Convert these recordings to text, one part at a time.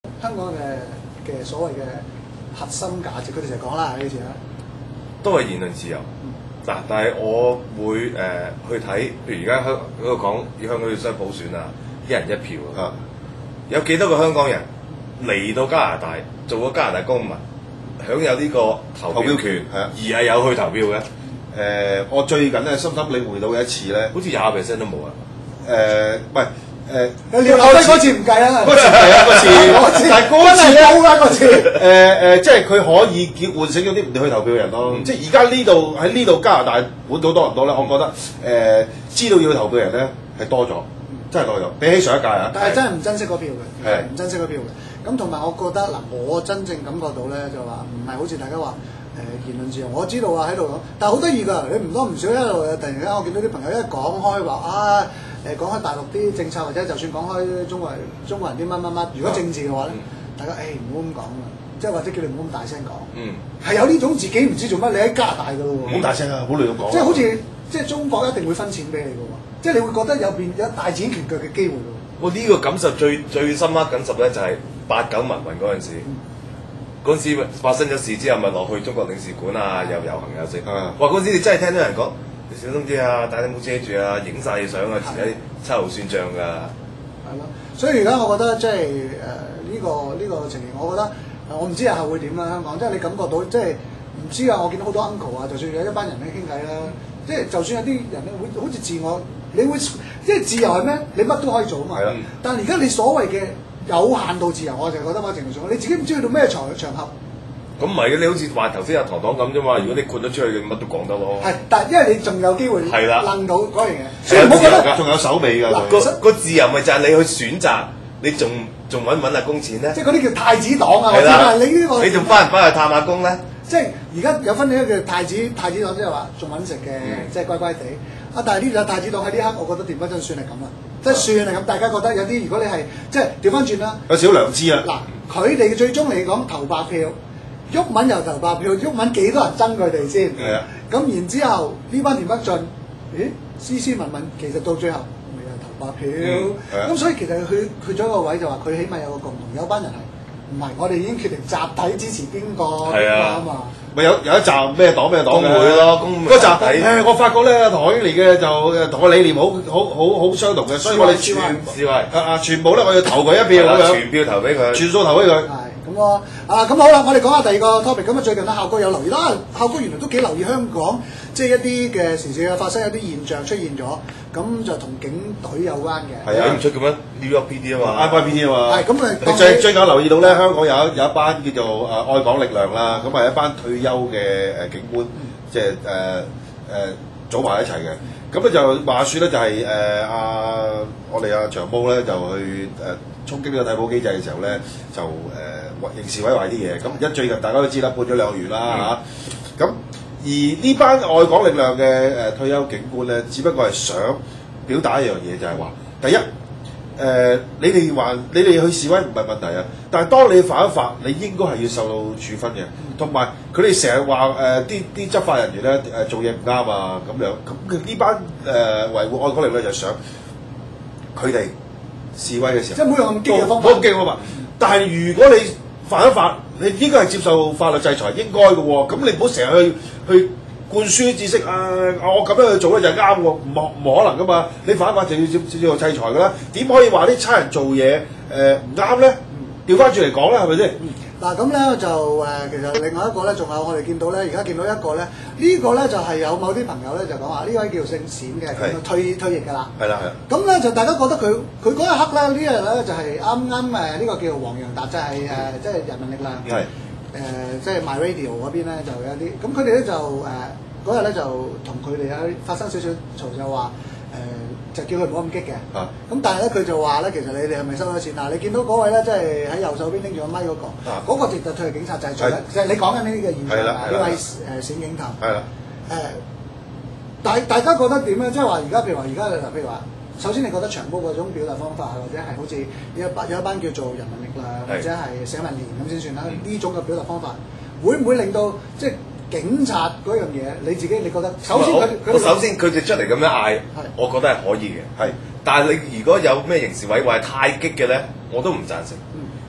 香港嘅所謂嘅核心價值，佢哋成日講啦呢次啊， 都係言論自由。嗱，但係我會去睇，譬如而家嗰度講香港要雙普選啊，一人一票啊，有幾多個香港人嚟到加拿大做咗加拿大公民，享有呢個投票權，而係有去投票嘅？ 我最近咧深深領會到嘅一次咧， 好似20%都冇啊！ 唔係你嗰次唔計啊， 嗰次唔計啊，嗰次，但係嗰次咧， 嗰次即係佢可以喚醒咗啲唔去投票嘅人咯。即係而家呢度加拿大本土多唔多咧？我覺得知道要投票嘅人咧係多咗，真係多咗，比起上一屆啊！ 但係真係唔珍惜嗰票嘅，唔珍惜嗰票嘅。咁同埋我覺得嗱，我真正感覺到咧就話唔係好似大家話。言論自由，我知道啊喺度講，但係好得意㗎，你唔多唔少一路突然間我見到啲朋友一講開話啊講開大陸啲政策或者就算講開中國人啲乜乜乜，如果政治嘅話咧，大家唔好咁講啊，即係或者叫你唔好咁大聲講，係有呢種自己唔知做乜，你喺加拿大㗎咯喎， 唔好大聲啊，好亂咁講， 即係好似即係中國一定會分錢俾你㗎喎，即係你會覺得有大展拳腳嘅機會㗎喎。 我呢個感受最深刻感受咧就係89民運嗰陣時。嗰陣時發生咗事之後，咪落去中國領事館啊，又遊行又食。哇！嗰陣時你真係聽到人講，你小心啲啊，帶頂帽遮住啊，影晒你相啊，遲啲秋後算賬㗎。 係咯，所以而家我覺得即係呢個情形，我覺得我唔知日後會點啦。香港即係你感覺到即係唔知啊！我見到好多 uncle 啊，就算有一班人咧傾偈啦，即係就算有啲人咧會好似自我，你會即係自由係咩？你乜都可以做啊嘛。但係而家你所謂嘅有限度自由，我就覺得某程度上，你自己唔知去到咩場合。 咁唔係嘅，你好似話頭先阿唐唐咁啫嘛。如果你豁得出去，乜都講得咯。 係，但係因為你仲有機會掄到嗰樣嘢， 所以唔好覺得仲有手尾㗎。 個自由咪就係你去選擇，你仲揾唔揾下工錢咧？ 即係嗰啲叫太子黨啊！ 係啦， 你仲翻唔翻去探下工咧？ 即係而家有分呢個叫太子黨，即係話仲揾食嘅，即係乖乖地。啊！但係呢個太子黨喺呢刻，我覺得調翻轉算係咁啦，即係算係咁。大家覺得有啲，如果你係即係調翻轉啦， 有少良知啊！ 嗱，佢哋最終嚟講投白票，毓民又投白票，毓民幾多人憎佢哋先？ 係啊。 咁然之後呢班田北俊，斯斯文文，其實到最後咪又投白票。咁所以其實佢去咗一個位就話，佢起碼有個共同，有班人係唔係？我哋已經決定集體支持邊個啊嘛。 咪有一集咩黨嘅工會咯，嗰集我發覺咧，唐英年嘅就同我理念好相同嘅，所以我哋全部咧我要投佢一票咁樣， 全票投俾佢， 全數投俾佢。 係咁咯，咁好啦，我哋講下第二個 topic。咁啊，最近咧，校哥有留意啦，校哥原來都幾留意香港即係一啲嘅時事嘅發生，有啲現象出現咗，咁就同警隊有關嘅。 係啊，唔出嘅咩 New York PD 啊嘛 ，NYPD 啊嘛。 係咁啊， 最近留意到咧，香港有一班叫做愛港力量啦，咁係一班退休嘅警官，即係組埋一齊嘅。咁咧就話説咧，就係我哋阿長毛咧就去衝擊呢個替補機制嘅時候咧，就刑事毀壞啲嘢。咁而家最近大家都知啦，判咗2個月啦嚇。咁而呢班愛港力量嘅退休警官咧，只不過係想表達一樣嘢，就係話第一。你哋話你哋去示威唔係問題啊，但係當你犯咗法，你應該係要受到處分嘅。同埋佢哋成日話啲執法人員咧做嘢唔啱啊咁樣，咁呢班維護愛港力量就想佢哋示威嘅時候， 即係冇用咁激嘅方法。 冇咁激嘅方法。但係如果你犯咗法，你應該係接受法律制裁，應該嘅喎。咁你唔好成日去灌輸知識啊！我咁樣去做咧就係啱喎，唔可能噶嘛！你犯法就要接受制裁噶啦，點可以話啲差人做嘢唔啱咧？調翻轉嚟講啦，係咪先？ 嗱咁咧就其實另外一個咧，仲有我哋見到咧，而家見到一個咧，呢個咧就係有某啲朋友咧就講話呢位叫姓冼嘅，退役㗎啦。 係啦。 咁咧就大家覺得佢嗰一刻咧，呢日咧就係啱呢個叫黃洋達，就係即係人民力量。 係。 即係 MyRadio 嗰邊咧就有啲，咁佢哋咧就嗰日咧就同佢哋發生少少嘈，就話就叫佢唔好咁激嘅。咁但係咧佢就話咧，其實你哋係咪收咗錢啊？你見到嗰位咧，即係喺右手邊拎住個咪嗰個直頭退役警察就係就係你講緊呢啲嘅現象啊！呢位冼警頭。係啦。大家覺得點咧？即係話而家譬如話。首先，你覺得長毛嗰種表達方法，或者係好似有一班叫做人民力量，或者係社民連咁先算啦。呢種嘅表達方法，會唔會令到即係警察嗰樣嘢？你自己你覺得？首先佢哋出嚟咁樣嗌，我覺得係可以嘅。係，但係你如果有咩刑事毀壞太激嘅咧，我都唔贊成。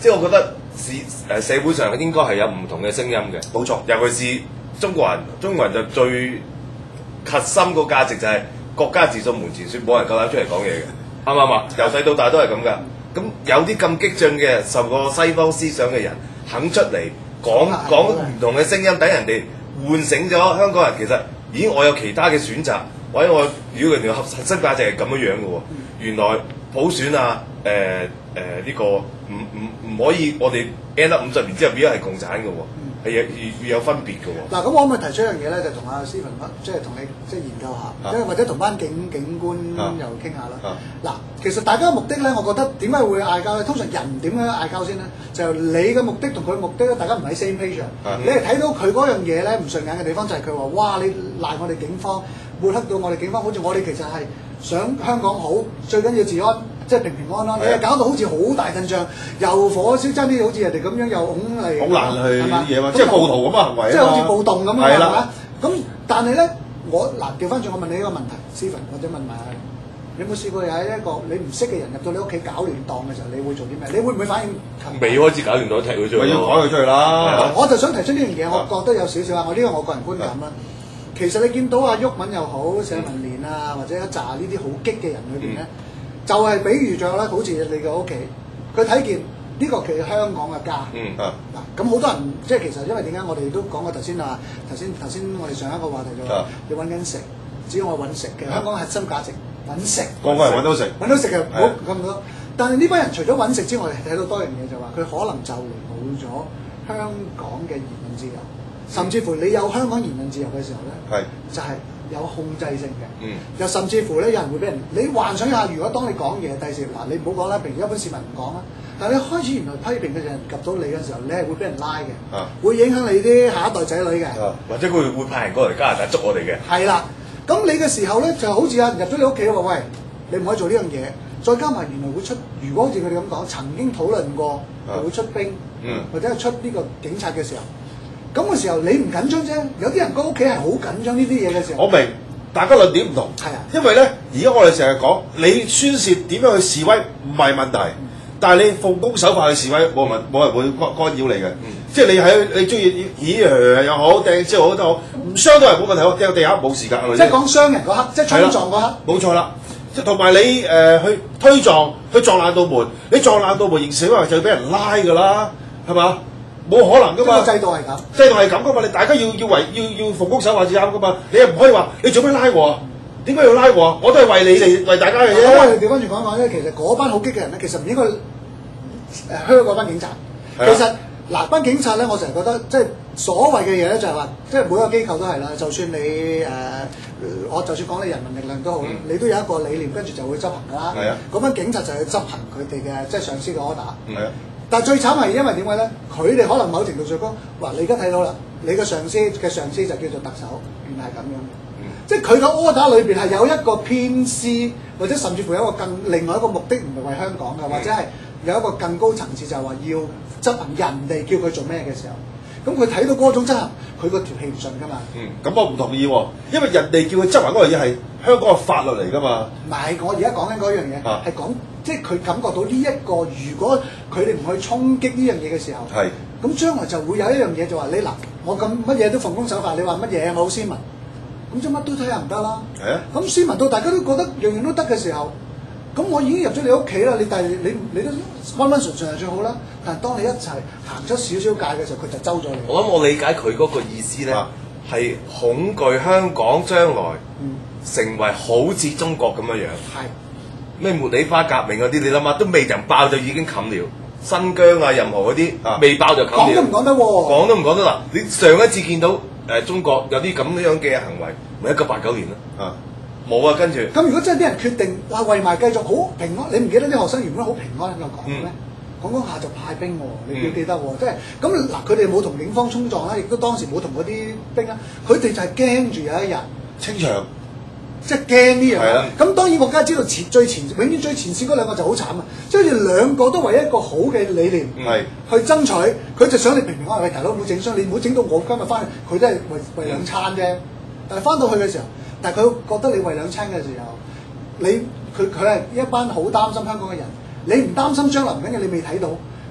即係我覺得社會上應該係有唔同嘅聲音嘅。 冇錯， 尤其是中國人就最核心個價值就係國家自掃門前雪，冇人夠膽出嚟講嘢嘅，啱唔啱啊？由細到大都係咁噶。咁有啲咁激進嘅受過西方思想嘅人肯出嚟講唔同嘅聲音，等人哋喚醒咗香港人。其實，咦，我有其他嘅選擇，或者我如果人哋核心價值係咁樣樣嘅喎，原來普選啊，呢個唔可以，我哋 end up 50年之後變咗係共產嘅喎。係有分別嘅喎。 嗱，咁我可唔可以提出一樣嘢咧？就同阿 Stephen 即係同你即係研究下，或者同班警官又傾下啦。嗱，其實大家嘅目的咧，我覺得點解會嗌交咧？通常人點樣嗌交先咧？就你嘅目的同佢嘅目的咧，大家唔喺 same page 上。你係睇到佢嗰樣嘢咧唔順眼嘅地方，就係佢話：哇！你賴我哋警方，抹黑到我哋警方，好似我哋其實係想香港好，最緊要治安。即係平平安安，你搞到好似好大陣仗，又火燒爭啲，好似人哋咁樣又拱嚟， 好難去啲嘢嘛，即係暴徒咁嘅行為即係好似暴動咁啊， 係嘛？咁但係咧，我嗱調翻轉，我問你一個問題 ，Stephen 或者問埋你有冇試過有一個你唔識嘅人入到你屋企搞亂檔嘅時候，你會做啲咩？你會唔會反應？ 未開始搞亂檔踢佢出去， 咪要趕佢出去啦！ 我就想提出呢樣嘢，我覺得有少少啊，我呢個我個人觀感啦。其實你見到阿毓民又好，社民連啊，或者一紮呢啲好激嘅人裏邊咧。就係比喻咗啦，好似你嘅屋企，佢睇見呢個其實香港嘅家。嗱，咁好多人即係其實因為點解我哋都講過頭先頭先我哋上一個話題就話你揾緊食，只要我揾食嘅香港核心價值揾食。 個個人揾到食， 揾到食嘅冇咁多。但係呢班人除咗揾食之外，睇到多樣嘢就話佢可能就嚟冇咗香港嘅言論自由，甚至乎你有香港言論自由嘅時候咧，就係。有控制性嘅，又甚至乎咧，有人會俾人你幻想一下，如果當你講嘢，第時嗱你唔好講啦，譬如一般市民唔講啦，但係你開始原來批評嘅人及到你嘅時候，你係會俾人拉嘅，會影響你啲下一代仔女嘅， 或者佢會派人過嚟加拿大捉我哋嘅。係啦，咁你嘅時候咧就好似入咗你屋企話喂，你唔可以做呢樣嘢，再加埋原來會出，如果好似佢哋咁講，曾經討論過會出兵，或者係出呢個警察嘅時候。咁嘅時候你唔緊張啫，有啲人個屋企係好緊張呢啲嘢嘅時候。 我明，大家論點唔同。係啊，因為咧，而家我哋成日講，你宣泄點樣去示威唔係問題，但係你奉公守法去示威，冇人會干擾你嘅。即係你中意咿又好，掟之後都好，唔傷到人冇問題，我掟地下冇時間。 即係講傷人嗰刻，即係衝撞嗰刻。 冇錯啦，即係同埋你去推撞，去撞爛道門，你撞爛道門，形成話就要俾人拉㗎啦，係嘛？冇可能噶嘛！ 制度係咁， 制度係咁噶嘛！你大家要奉公守法至啱噶嘛！你又唔可以話你做咩拉我啊？點解要拉我啊？我都係為你哋為大家嘅啫。 我哋調翻轉講講咧，其實嗰班好激嘅人咧，其實唔應該香嗰班警察。其實嗱，班警察咧，我成日覺得即係所謂嘅嘢咧，就係話，即係每個機構都係啦。就算你我就算講你人民力量都好，你都有一個理念，跟住就會執行㗎啦。係啊，嗰班警察就去執行佢哋嘅即係上司嘅 order。係啊。但係最慘係因為點解咧？佢哋可能某程度上講，話你而家睇到啦，你嘅上司嘅上司就叫做特首，原來係咁樣。即係佢嘅 order 裏邊係有一個偏私，或者甚至乎有一個另外一個目的，唔係為香港嘅，或者係有一個更高層次，就係話要執行人哋叫佢做咩嘅時候。咁佢睇到嗰種執行，佢個條氣唔順㗎嘛。 咁我唔同意喎，因為人哋叫佢執行嗰樣嘢係香港嘅法律嚟㗎嘛。 唔係，我而家講緊嗰樣嘢係講，即係佢感覺到呢一個，如果佢哋唔去衝擊呢樣嘢嘅時候，咁將來就會有一樣嘢就話你嗱，我咁乜嘢都奉公守法，你話乜嘢我好斯文，咁即係乜都睇下唔得啦。係啊。咁斯文到大家都覺得樣樣都得嘅時候。咁我已經入咗你屋企啦，但係你都溫溫順順係最好啦。但係當你一齊行出少少界嘅時候，佢就周咗你。 我諗我理解佢嗰個意思咧，係恐懼香港將來成為好似中國咁樣樣。係咩茉莉花革命嗰啲，你諗下都未人爆就已經冚了。新疆啊，任何嗰啲未爆就冚了。講都唔講得喎。講都唔講得嗱。你上一次見到中國有啲咁樣嘅行為，咪1989年啦。冇啊，跟住。咁如果真係啲人決定話為埋繼續好平安，你唔記得啲學生原本好平安喺度講咩？講下就派兵喎，你要記得喎，即係咁嗱，佢哋冇同警方衝撞啦，亦都當時冇同嗰啲兵啦，佢哋就係驚住有一日清場， 即係驚呢樣嘢。咁當然我梗係知道永遠最前線嗰兩個就好慘啊，即係好似兩個都為一個好嘅理念去爭取，佢就想你平平安安，大佬唔好整傷，你唔好整到我今日翻去，佢都係為兩餐啫。但係翻到去嘅時候，但係佢覺得你為兩餐嘅時候，佢係一班好擔心香港嘅人。你唔擔心將來唔緊要，你未睇到，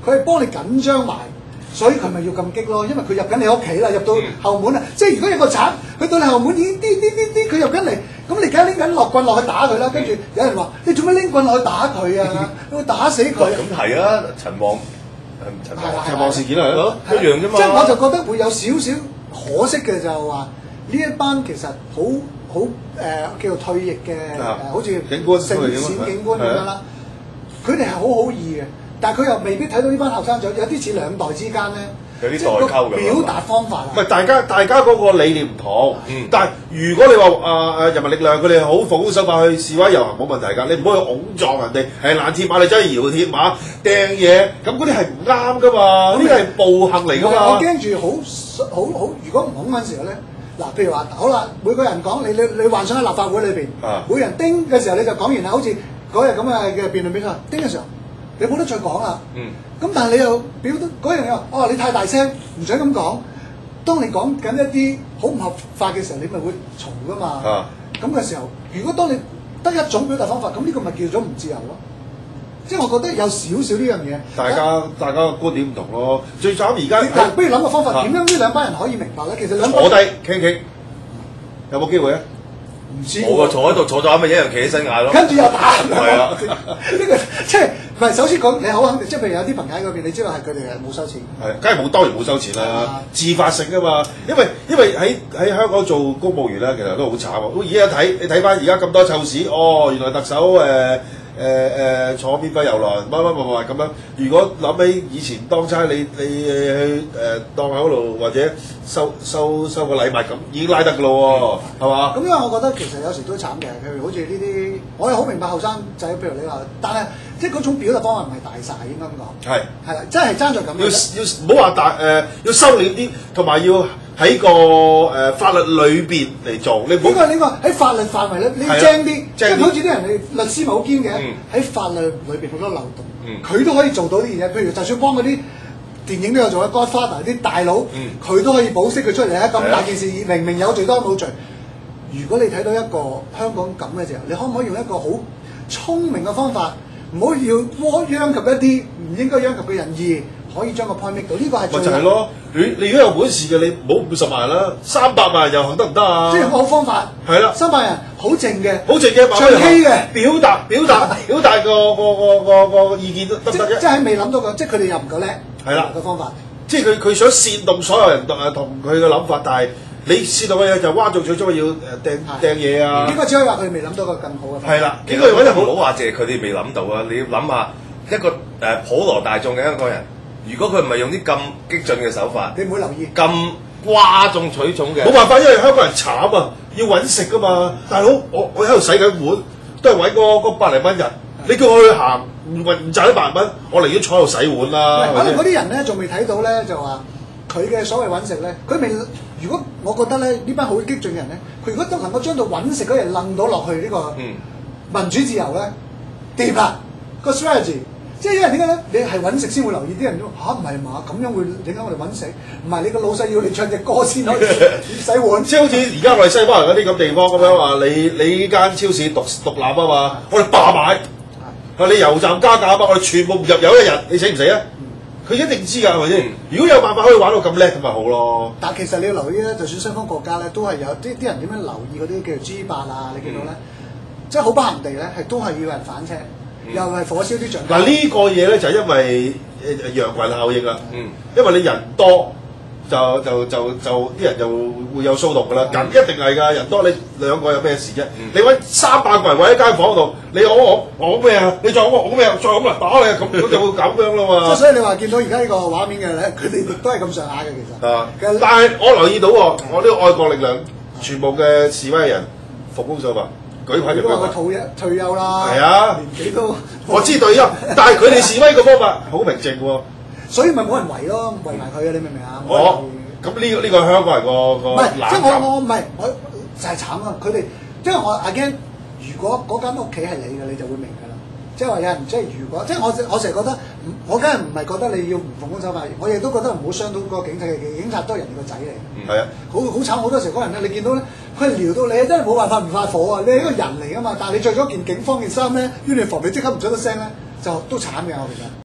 佢係幫你緊張埋，所以佢咪要咁激咯，因為佢入緊你屋企啦，入到後門啦，即係如果有個賊去到你後門已經啲，佢入緊嚟，咁你梗係拎緊落棍落去打佢啦，跟住有人話你做咩拎棍落去打佢啊？你會打死佢。 咁係啊，陳旺事件係咯，一樣啫嘛。 即係我就覺得會有少少可惜嘅，就係話呢一班其實好叫做退役嘅好似警官、 城市警官咁樣啦，佢哋係好意嘅，但係佢又未必睇到呢班後生仔，有啲似兩代之間咧。 有啲代溝嘅表達方法啊！ 唔係大家嗰個理念唔同，但係如果你話人民力量佢哋好奉公守法去示威遊行冇問題㗎，你唔好去擁撞人哋，係爛鐵馬你真係搖鐵馬掟嘢，咁嗰啲係唔啱㗎嘛，呢啲係暴行嚟㗎嘛。 我驚住好，如果唔恐嗰陣時候咧，嗱，譬如話好啦，每個人講你幻想喺立法會裏邊，每人叮嘅時候你就講完啦，好似嗰日咁嘅辯論比賽，叮嘅時候。你冇得再講啦，咁但係你又表得嗰樣嘢話，哦你太大聲，唔想咁講。當你講緊一啲好唔合法嘅時候，你咪會嘈噶嘛。咁嘅時候，如果當你得一種表達方法，咁呢個咪叫做唔自由咯。即係我覺得有少少呢樣嘢。大家觀點唔同咯。最慘而家，不如諗個方法，點樣呢兩班人可以明白咧？其實兩班坐低傾，有冇機會啊？ 唔知冇個坐喺度坐咗咪一樣企起身嗌咯， 跟住又打。 係啊， 呢個即係唔係？首先講你好肯定，即係譬如有啲朋友喺嗰邊，你知道係佢哋係冇收錢。 係，梗係冇，當然冇收錢啦，自發性㗎嘛。因為喺香港做公務員咧，其實都好慘啊。而家你睇翻而家咁多臭屎，原來特首坐免費遊輪乜咁樣。如果諗起以前當差，你去檔口度或者收個禮物咁，已經拉得㗎咯喎，係嘛？ 咁因為我覺得其實有時都慘嘅，譬如好似呢啲，我又好明白後生仔，譬如你話，但係即係嗰種表達方法唔係大晒，應該咁講。係啦，真係爭在咁。 要唔好話要收斂啲，同埋要喺個法律裏邊嚟做。你呢個喺法律範圍咧，你要精啲，即係好似啲人你律師咪好堅嘅，喺法律裏邊好多漏洞，佢都可以做到呢件嘢。譬如就算幫嗰啲電影都有做嘅 Godfather 啲大佬，佢都可以保釋佢出嚟啊！咁大件事明明有罪都冇罪。如果你睇到一個香港咁嘅時候，你可唔可以用一個好聰明嘅方法，唔好要殃及一啲唔應該殃及嘅人，而可以將個 point make 到？呢個係最咪就係咯。你如果有本事嘅，你唔好50萬啦，300萬遊行得唔得啊？ 即係個好方法。係啦，300人好靜嘅，唱 K 嘅， 表達個意見得唔得啫？ 即係未諗到個，即係佢哋又唔夠叻。 係啦， 個方法。 即係佢想煽動所有人同佢嘅諗法，但係你煽動嘅嘢就嘩眾取寵，要掟嘢啊！ 應該只可以話佢哋未諗到個更好嘅方法。 係啦， 應該唔好話借佢哋未諗到啊！你要諗下一個普羅大眾嘅香港人，如果佢唔係用啲咁激進嘅手法， 你唔會留意咁嘩眾取寵嘅。 冇辦法，因為香港人慘啊，要揾食噶嘛。大佬，我喺度洗緊碗，都係揾嗰百零蚊日。你叫我去行唔賺100蚊，我寧願坐喺度洗碗啦。 可能嗰啲人咧仲未睇到咧，就話佢嘅所謂揾食咧，佢未。如果我覺得咧呢班好激進嘅人咧，佢如果都能夠將到揾食嗰人楞到落去呢個民主自由咧，掂啦個 strategy。即係因為點解咧？你係揾食先會留意啲人都唔係嘛？咁樣會影響我哋揾食。唔係你個老細要你唱隻歌先可以洗碗。 即係好似而家我哋西方人嗰啲咁地方咁樣話，你呢間超市獨立啊嘛，我哋霸買。你油站加價啊嘛，我哋全部唔入油一日，你死唔死啊？佢一定知㗎，係咪先？如果有辦法可以玩到咁叻，咁咪好咯。 但其實你要留意咧，就算西方國家咧，都係有啲人點樣留意嗰啲叫做 G8啊？你見到咧，即係好不幸地咧，係都係要有人反車，又係火燒啲橡膠。 嗱呢個嘢咧就係因為羊群效應啦。因為你人多，就啲人就會有騷動㗎啦。咁一定係㗎，人多你兩個有咩事啫？你揾300個人圍喺間房度，你我咩啊？你再我咩啊？再咁啊打你啊！咁就會咁樣啦嘛。 即係所以你話見到而家呢個畫面嘅咧，佢哋亦都係咁上下嘅其實。 但係我留意到喎，我呢個愛國力量全部嘅示威人奉公守法，舉牌就舉牌。 佢退休啦。 係啊， 年紀都我知退休，但係佢哋示威嘅方法好平靜喎。 所以咪冇人圍咯，圍埋佢啊！你明唔明啊？ 咁呢個香港人個唔係，即係我唔係我就係慘啊！佢哋因為我 again，如果嗰間屋企係你嘅，你就會明㗎啦。即係話有人即係如果即係我成日覺得，我梗係唔係覺得你要唔奉公守法，我亦都覺得唔好傷到個警察嘅，警察都係人哋個仔嚟。 係啊， 好慘！好多時候嗰人咧，你見到咧，佢係撩到你，真係冇辦法唔發火啊！你係一個人嚟㗎嘛，但係你着咗件警方件衫咧，uniform 你即刻唔出得聲咧，就都慘嘅我其實。